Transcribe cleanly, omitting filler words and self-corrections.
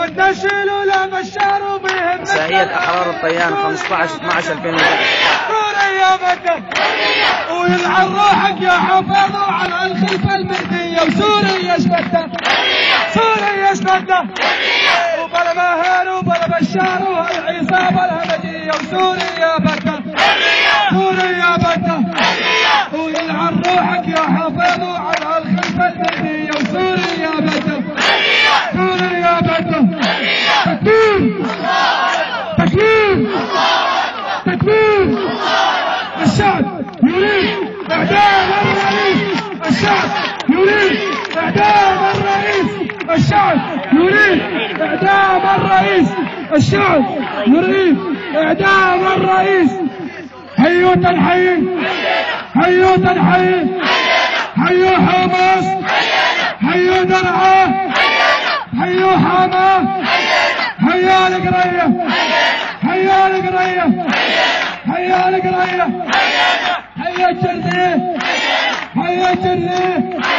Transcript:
والنشل ولا بشار بهم مسائية أحرار الطيان 15/12/2011. سوريا بدك ويلعن روحك يا حفاظ على الخلفة المهدية. وسوريا ايش بدك؟ سوريا ايش بدك؟ وبلا ماهر وبلا بشار وهالعصابة الهمجية. وسوريا بدك سوريا بدك ويلعن روحك يا حفاظ على الخلفة المهدية. وسوريا بدك سوريا بدك تكبير تكبير تكبير. الشعب يريد إعدام الرئيس. الشعب يريد إعدام الرئيس. الشعب يريد إعدام الرئيس. الشعب يريد إعدام الرئيس. حيوا تنحين حيوا تنحين حيوا حماس حيوا درعا حيوا حماس حيا القرية حيا القرية حيا القرية حيا الجرية حيا الجرية